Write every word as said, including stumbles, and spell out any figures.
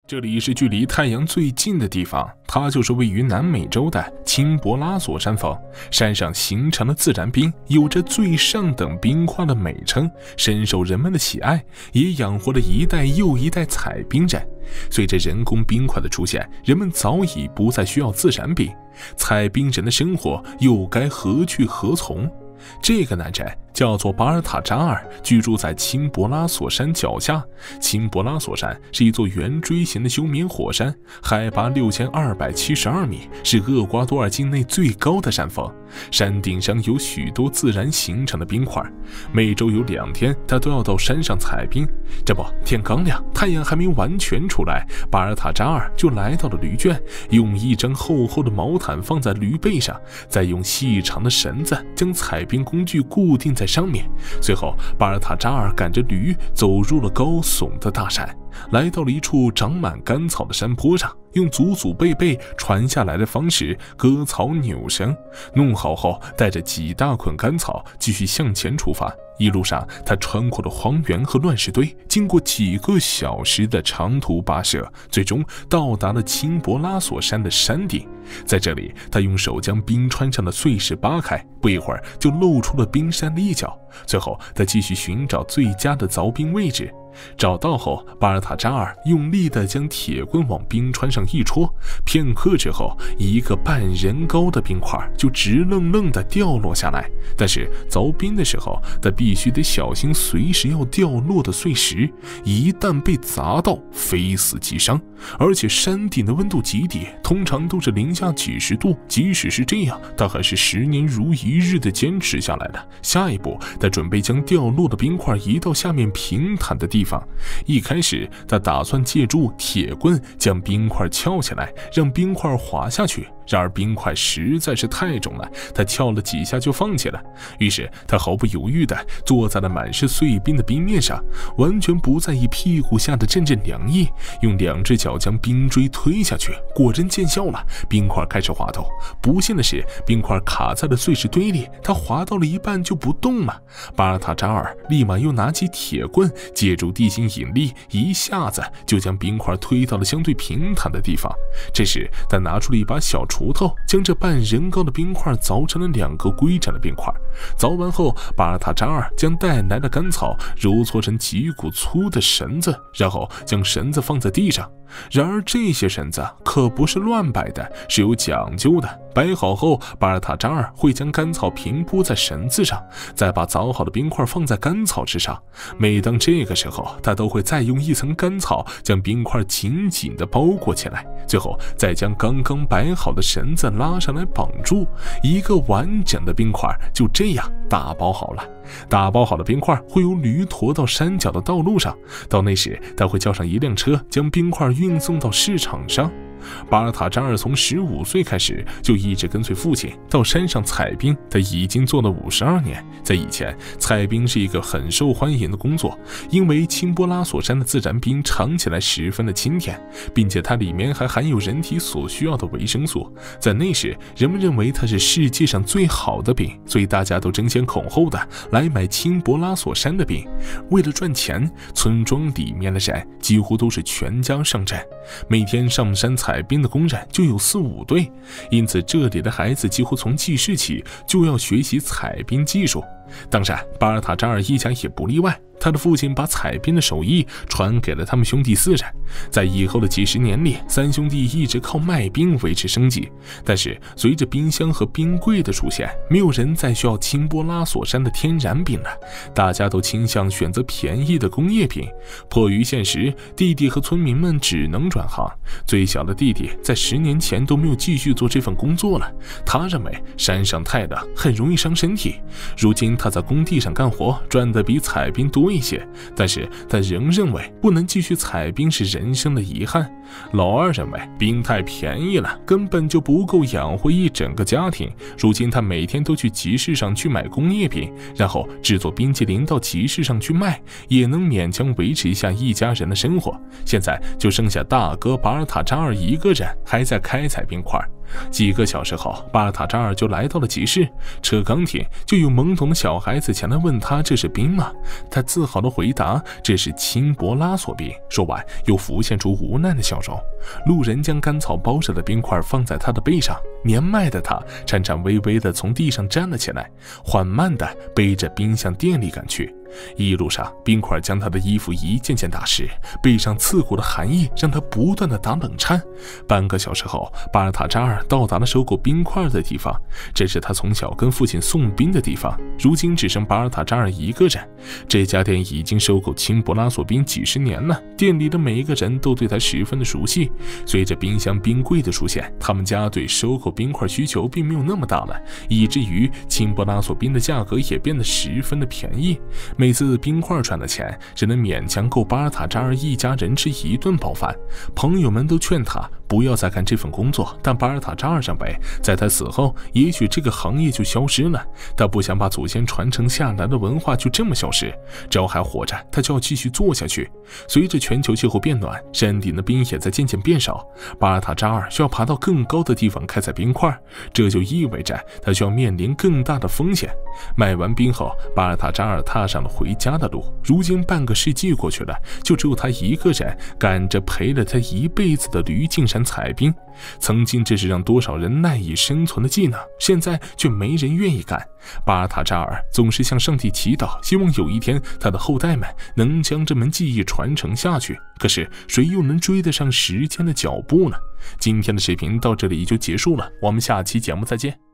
这里是距离太阳最近的地方，它就是位于南美洲的钦博拉索山峰。山上形成的自然冰有着最上等冰块的美称，深受人们的喜爱，也养活了一代又一代采冰人。随着人工冰块的出现，人们早已不再需要自然冰，采冰人的生活又该何去何从？这个男人叫做巴尔塔扎尔，居住在钦博拉索山脚下。钦博拉索山是一座圆锥形的休眠火山，海拔六千二百七十二米，是厄瓜多尔境内最高的山峰。山顶上有许多自然形成的冰块，每周有两天他都要到山上采冰。这不，天刚亮，太阳还没完全出来，巴尔塔扎尔就来到了驴圈，用一张厚厚的毛毯放在驴背上，再用细长的绳子将采冰工具固定在上面。随后巴尔塔扎尔赶着驴走入了高耸的大山，来到了一处长满干草的山坡上，用祖祖辈辈传下来的方式割草扭绳，弄好后带着几大捆干草继续向前出发。一路上他穿过了荒原和乱石堆，经过几个小时的长途跋涉，最终到达了钦博拉索山的山顶。在这里他用手将冰川上的碎石扒开，不一会儿就露出了冰山的一角。最后他继续寻找最佳的凿冰位置，找到后，巴尔塔扎尔用力地将铁棍往冰川上一戳，片刻之后，一个半人高的冰块就直愣愣地掉落下来。但是凿冰的时候，他必须得小心随时要掉落的碎石，一旦被砸到，非死即伤。而且山顶的温度极低，通常都是零下几十度。即使是这样，他还是十年如一日地坚持下来了。下一步，他准备将掉落的冰块移到下面平坦的地方。一开始他打算借助铁棍将冰块撬起来，让冰块滑下去。然而冰块实在是太重了，他撬了几下就放弃了。于是他毫不犹豫地坐在了满是碎冰的冰面上，完全不在意屁股下的阵阵凉意，用两只脚将冰锥推下去。果真见效了，冰块开始滑动。不幸的是，冰块卡在了碎石堆里，他滑到了一半就不动了。巴尔塔扎尔立马又拿起铁棍，借助地心引力，一下子就将冰块推到了相对平坦的地方。这时他拿出了一把小锄头，将这半人高的冰块凿成了两个规整的冰块。凿完后，巴尔塔扎尔将带来的干草揉搓成几股粗的绳子，然后将绳子放在地上。然而这些绳子可不是乱摆的，是有讲究的。摆好后，巴尔塔扎尔会将干草平铺在绳子上，再把凿好的冰块放在干草之上。每当这个时候，他都会再用一层干草将冰块紧紧地包裹起来，最后再将刚刚摆好的绳子拉上来绑住。一个完整的冰块就这样打包好了。打包好的冰块会由驴驮到山脚的道路上，到那时他会叫上一辆车将冰块运送到市场上。巴尔塔扎尔从十五岁开始就一直跟随父亲到山上采冰，他已经做了五十二年。在以前，采冰是一个很受欢迎的工作，因为钦博拉索山的自然冰尝起来十分的清甜，并且它里面还含有人体所需要的维生素。在那时，人们认为它是世界上最好的冰，所以大家都争先恐后的来买钦博拉索山的冰。为了赚钱，村庄里面的人几乎都是全家上阵，每天上山采采冰的工人就有四五对，因此这里的孩子几乎从记事起就要学习采冰技术。当然，巴尔塔扎尔一家也不例外。他的父亲把采冰的手艺传给了他们兄弟四人，在以后的几十年里，三兄弟一直靠卖冰维持生计。但是随着冰箱和冰柜的出现，没有人再需要钦博拉索山的天然冰了，大家都倾向选择便宜的工业冰。迫于现实，弟弟和村民们只能转行。最小的弟弟在十年前都没有继续做这份工作了，他认为山上太冷，很容易伤身体。如今他在工地上干活，赚得比采冰多一些，但是他仍认为不能继续采冰是人生的遗憾。老二认为冰太便宜了，根本就不够养活一整个家庭。如今他每天都去集市上去买工业冰，然后制作冰淇淋到集市上去卖，也能勉强维持一下一家人的生活。现在就剩下大哥巴尔塔扎尔一个人还在开采冰块。 几个小时后，巴尔塔扎尔就来到了集市，车刚停，就有懵懂的小孩子前来问他这是冰吗？他自豪地回答这是青博拉索冰，说完又浮现出无奈的笑容。路人将干草包着的冰块放在他的背上，年迈的他颤颤巍巍地从地上站了起来，缓慢地背着冰向店里赶去。一路上，冰块将他的衣服一件件打湿，背上刺骨的寒意让他不断的打冷颤。半个小时后，巴尔塔扎尔到达了收购冰块的地方，这是他从小跟父亲送冰的地方。如今只剩巴尔塔扎尔一个人。这家店已经收购青博拉索冰几十年了，店里的每一个人都对他十分的熟悉。随着冰箱冰柜的出现，他们家对收购冰块需求并没有那么大了，以至于青博拉索冰的价格也变得十分的便宜。每次冰块赚的钱只能勉强够巴尔塔扎尔一家人吃一顿饱饭。朋友们都劝他不要再干这份工作，但巴尔塔扎尔认为在他死后也许这个行业就消失了，他不想把祖先传承下来的文化就这么消失，只要还活着他就要继续做下去。随着全球气候变暖，山顶的冰也在渐渐变少，巴尔塔扎尔需要爬到更高的地方开采冰块，这就意味着他需要面临更大的风险。卖完冰后，巴尔塔扎尔踏上了回家的路。如今半个世纪过去了，就只有他一个人赶着陪了他一辈子的驴进山采冰。曾经这是让多少人赖以生存的技能，现在却没人愿意干。巴尔塔扎尔总是向上帝祈祷，希望有一天他的后代们能将这门技艺传承下去。可是谁又能追得上时间的脚步呢？今天的视频到这里就结束了，我们下期节目再见。